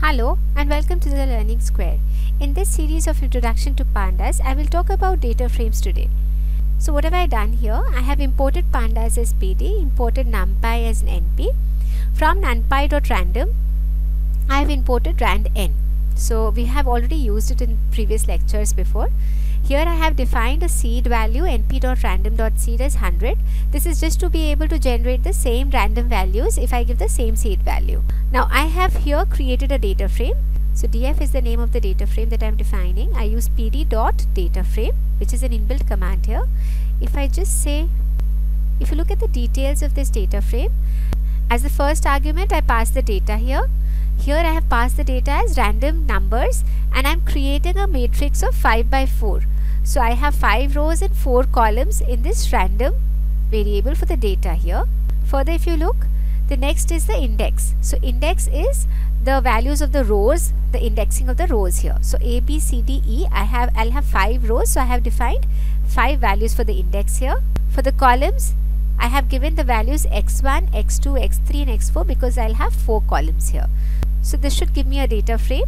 Hello and welcome to the Learning Square. In this series of Introduction to Pandas, I will talk about data frames today. So what have I done here? I have imported pandas as PD, imported numpy as an NP. From numpy.random, I have imported randn. So we have already used it in previous lectures before. Here I have defined a seed value np.random.seed as 100. This is just to be able to generate the same random values if I give the same seed value. Now I have here created a data frame. So df is the name of the data frame that I am defining. I use pd.dataframe, which is an inbuilt command here. If I just say, if you look at the details of this data frame, as the first argument I pass the data here. Here I have passed the data as random numbers and I am creating a matrix of 5 by 4. So I have 5 rows and 4 columns in this random variable for the data here. Further, if you look, the next is the index. So index is the values of the rows, the indexing of the rows here. So A, B, C, D, E, I'll have 5 rows. So I have defined 5 values for the index here. For the columns, I have given the values x1, x2, x3 and x4 because I'll have 4 columns here. So this should give me a data frame.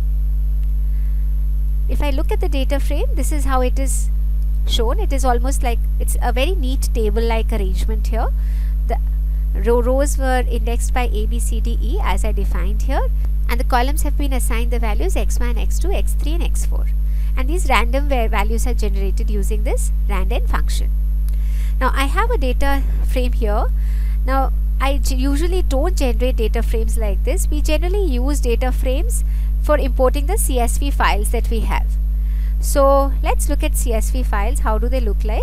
If I look at the data frame, this is how it is shown. It is almost like it's a very neat table like arrangement here. The rows were indexed by A, B, C, D, E as I defined here, and the columns have been assigned the values x1, x2, x3 and x4, and these random values are generated using this randn function. Now I have a data frame here. Now I usually don't generate data frames like this. We generally use data frames for importing the CSV files that we have. So let's look at CSV files. How do they look like?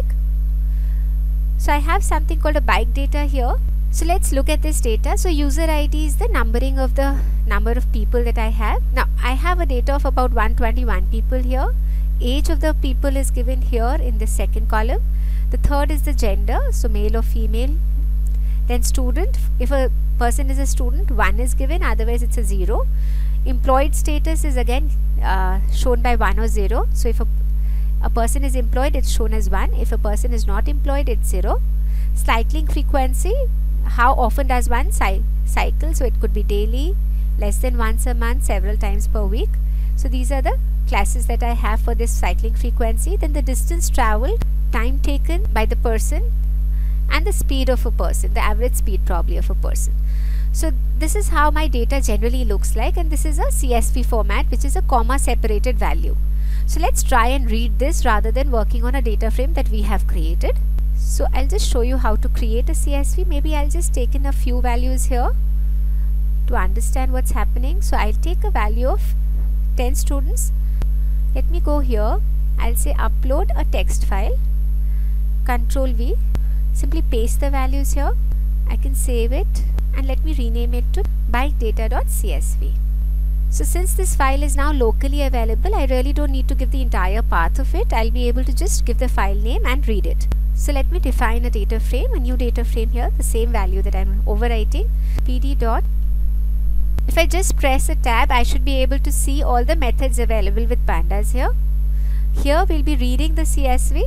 So I have something called a bike data here. So let's look at this data. So user ID is the numbering of the number of people that I have. Now I have a data of about 121 people here. Age of the people is given here in the second column. The third is the gender, so male or female. Then student, if a person is a student, 1 is given, otherwise it's a 0. Employed status is again shown by 1 or 0. So if a person is employed, it's shown as 1. If a person is not employed, it's 0. Cycling frequency, how often does one cycle? So it could be daily, less than once a month, several times per week. So these are the classes that I have for this cycling frequency. Then the distance traveled, time taken by the person, and the speed of a person, the average speed probably of a person. So this is how my data generally looks like, and this is a CSV format, which is a comma separated value. So let's try and read this rather than working on a data frame that we have created. So I'll just show you how to create a CSV. Maybe I'll just take in a few values here to understand what's happening. So I'll take a value of 10 students. Let me go here. I'll say upload a text file. Control V. Simply paste the values here. I can save it and let me rename it to bikedata.csv. So since this file is now locally available, I really don't need to give the entire path of it. I'll be able to just give the file name and read it. So let me define a data frame, a new data frame here, the same value that I'm overwriting, pd dot. If I just press a tab, I should be able to see all the methods available with pandas here. Here we'll be reading the CSV.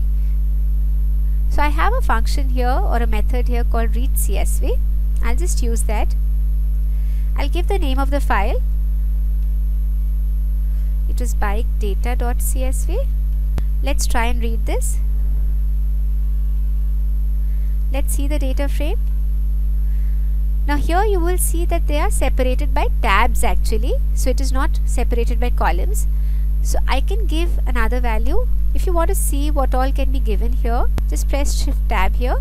So I have a function here or a method here called read CSV. I'll just use that. I'll give the name of the file. It was bikedata.csv. Let's try and read this. Let's see the data frame. Now here you will see that they are separated by tabs actually. So it is not separated by columns. So I can give another value. If you want to see what all can be given here, just press shift tab here.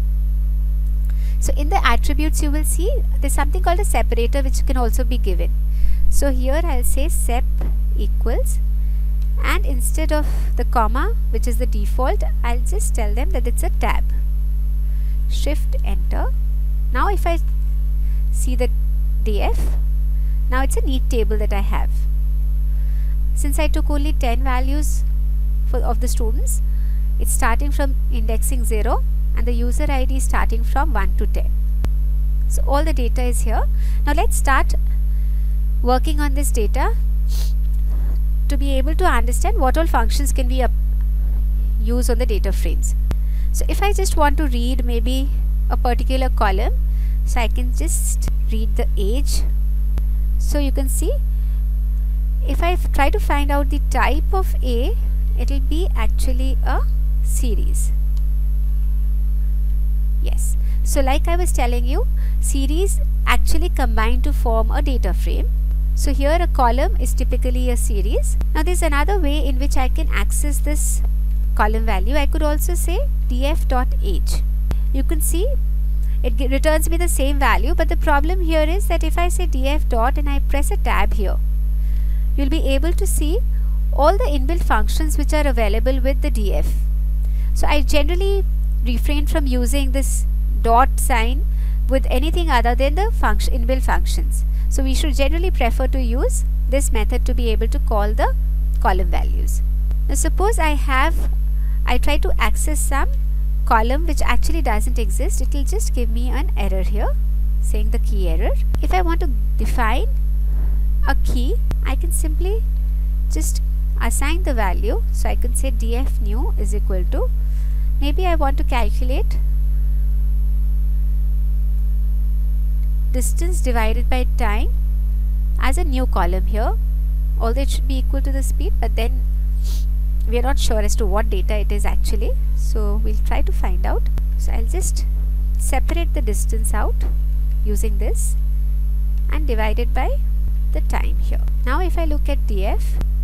So in the attributes you will see there's something called a separator which can also be given. So here I'll say sep equals, and instead of the comma, which is the default, I'll just tell them that it's a tab. Shift enter. Now if I see the df, now it's a neat table that I have. Since I took only 10 values of the students, it's starting from indexing 0 and the user ID is starting from 1 to 10. So all the data is here. Now let's start working on this data to be able to understand what all functions can we use on the data frames. So if I just want to read maybe a particular column, so I can just read the age. So you can see if I try to find out the type of A, it will be actually a series. Yes, so like I was telling you, series actually combine to form a data frame. So here a column is typically a series. Now there's another way in which I can access this column value. I could also say df.age. You can see it returns me the same value, but the problem here is that if I say df dot and I press a tab here, you'll be able to see all the inbuilt functions which are available with the df. So I generally refrain from using this dot sign with anything other than the inbuilt functions. So we should generally prefer to use this method to be able to call the column values. Now suppose I try to access some column which actually doesn't exist. It will just give me an error here saying the key error. If I want to define a key, I can simply just assign the value. So I can say df new is equal to, maybe I want to calculate distance divided by time as a new column here, although it should be equal to the speed, but then we are not sure as to what data it is actually. So we'll try to find out. So I'll just separate the distance out using this and divide it by the time here. Now if I look at df,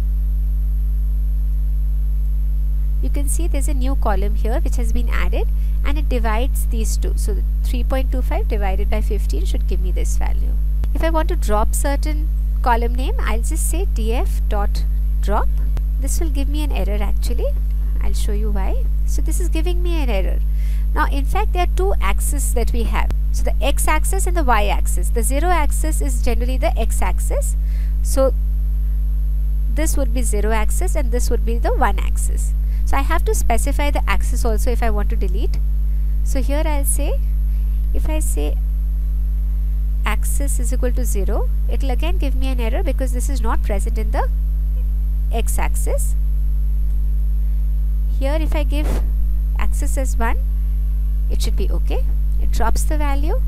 you can see there's a new column here which has been added and it divides these two. So 3.25 divided by 15 should give me this value. If I want to drop certain column name, I'll just say df.drop. This will give me an error actually. I'll show you why. So this is giving me an error. Now in fact there are two axes that we have. So the x-axis and the y-axis. The 0 axis is generally the x-axis. So this would be 0 axis and this would be the 1 axis. So I have to specify the axis also if I want to delete. So here I'll say, if I say axis is equal to 0, it will again give me an error because this is not present in the x-axis. Here if I give axis as 1, it should be okay. It drops the value.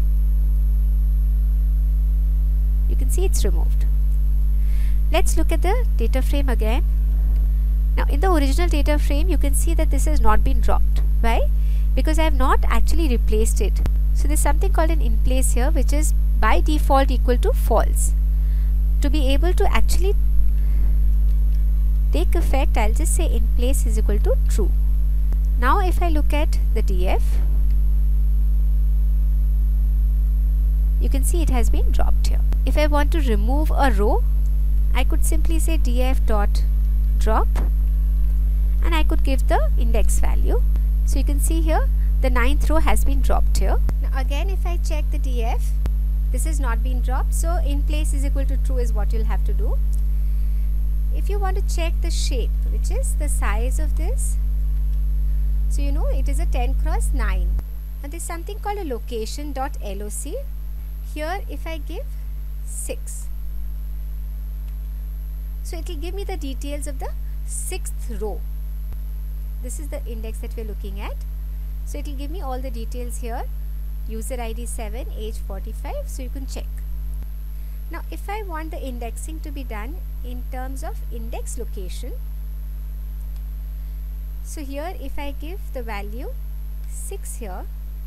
You can see it's removed. Let's look at the data frame again. Now in the original data frame you can see that this has not been dropped. Why? Because I have not actually replaced it. So there's something called an in place here which is by default equal to false. To be able to actually take effect, I'll just say in place is equal to true. Now if I look at the df, you can see it has been dropped here. If I want to remove a row, I could simply say df dot drop and I could give the index value. So you can see here the 9th row has been dropped here. Now again if I check the df, this has not been dropped, so in place is equal to true is what you'll have to do. If you want to check the shape, which is the size of this, so you know it is a 10 cross 9 and there's something called a location.loc. Here if I give 6, so it will give me the details of the 6th row. This is the index that we're looking at. So it will give me all the details here, user ID 7, age 45, so you can check. Now if I want the indexing to be done in terms of index location, so here if I give the value 6 here,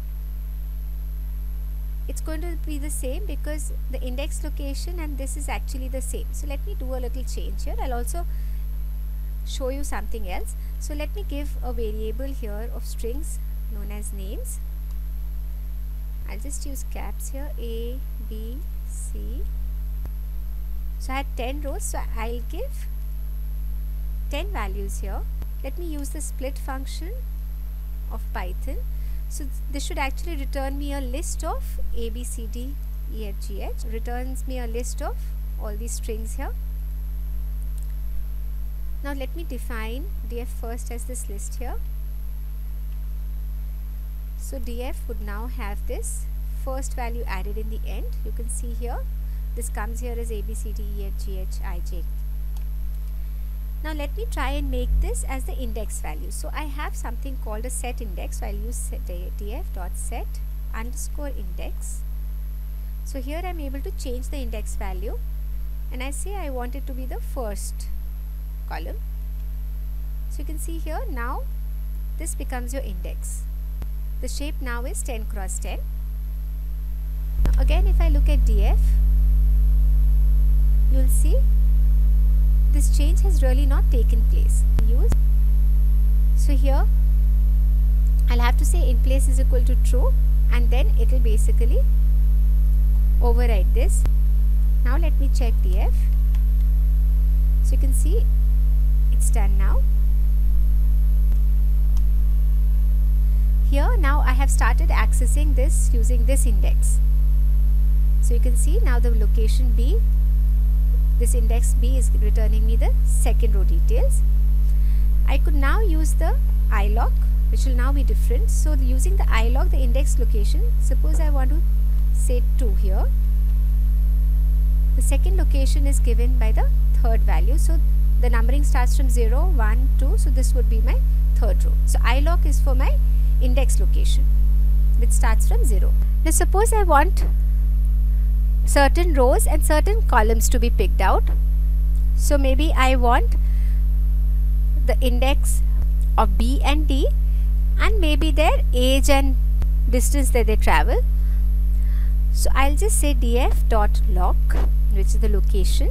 it's going to be the same because the index location and this is actually the same. So let me do a little change here. I'll also show you something else. So let me give a variable here of strings known as names. I'll just use caps here, A, B, C. So I had 10 rows, so I'll give 10 values here. Let me use the split function of Python. So this should actually return me a list of A, B, C, D, E, F, G, H. Returns me a list of all these strings here. Now let me define df first as this list here. So df would now have this first value added in the end. You can see here, this comes here as A, B, C, D, E, F, G, H, I, J. Now let me try and make this as the index value. So I have something called a set index. So I'll use df.set underscore index. So here I'm able to change the index value, and I say I want it to be the first column. So you can see here, now this becomes your index. The shape now is 10 cross 10. Now again, if I look at DF, you will see this change has really not taken place. So here I'll have to say in place is equal to true, and then it will basically override this. Now let me check DF. So you can see it's done now. Here now I have started accessing this using this index. So you can see now the location B, this index B is returning me the second row details. I could now use the iloc, which will now be different. So using the iloc, the index location, suppose I want to say 2 here. The second location is given by the third value. So the numbering starts from 0, 1, 2. So this would be my third row. So iloc is for my index location, which starts from 0. Now suppose I want certain rows and certain columns to be picked out. So maybe I want the index of B and D, and maybe their age and distance that they travel. So I'll just say df.loc, which is the location.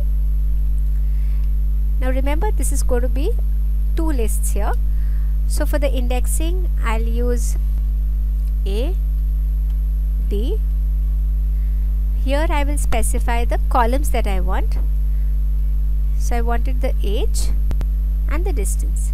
Now remember, this is going to be 2 lists here. So for the indexing, I'll use A, D. Here I will specify the columns that I want. So I wanted the age and the distance.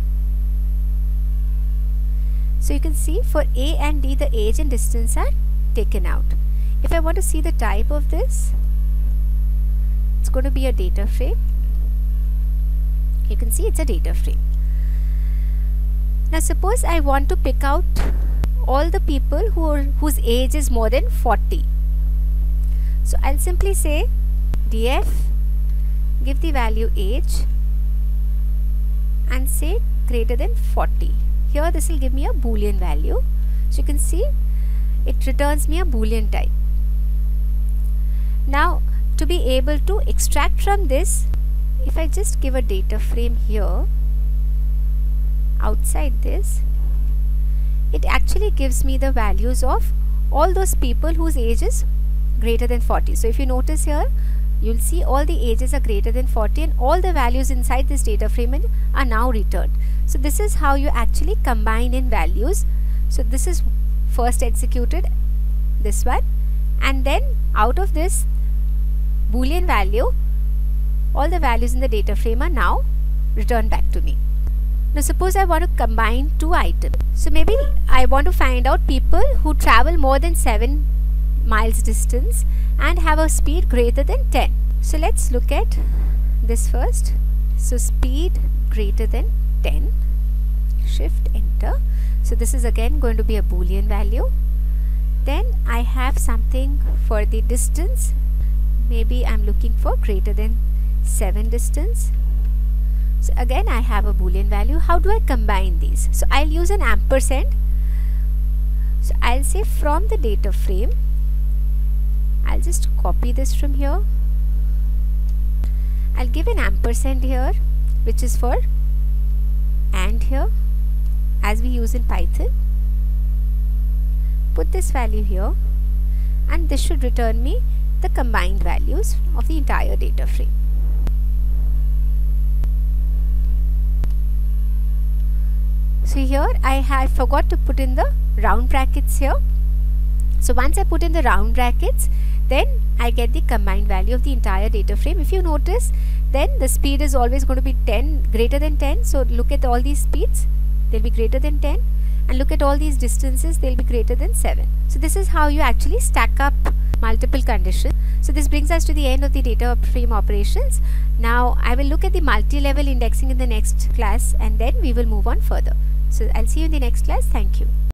So you can see for A and D, the age and distance are taken out. If I want to see the type of this, it's going to be a data frame. You can see it's a data frame. Now suppose I want to pick out all the people whose age is more than 40. So I'll simply say df, give the value age, and say greater than 40. Here this will give me a boolean value. So you can see it returns me a boolean type. Now to be able to extract from this, if I just give a data frame here outside this, it actually gives me the values of all those people whose age is greater than 40. So if you notice here, you'll see all the ages are greater than 40 and all the values inside this data frame are now returned. So this is how you actually combine in values. So this is first executed, this one, and then out of this boolean value, all the values in the data frame are now returned back to me. Now suppose I want to combine 2 items. So maybe I want to find out people who travel more than 7 miles distance and have a speed greater than 10. So let's look at this first. So speed greater than 10, shift enter. So this is again going to be a boolean value. Then I have something for the distance. Maybe I'm looking for greater than 7 distance. So again I have a boolean value. How do I combine these? So I'll use an ampersand. So I'll say from the data frame, I'll just copy this from here. I'll give an ampersand here, which is for AND here, as we use in Python. Put this value here, and this should return me the combined values of the entire data frame. So here I forgot to put in the round brackets here. So once I put in the round brackets, then I get the combined value of the entire data frame. If you notice, then the speed is always going to be 10, greater than 10. So look at all these speeds, they'll be greater than 10, and look at all these distances, they'll be greater than 7. So this is how you actually stack up multiple conditions. So this brings us to the end of the data frame operations. Now I will look at the multi-level indexing in the next class, and then we will move on further. So I'll see you in the next class. Thank you.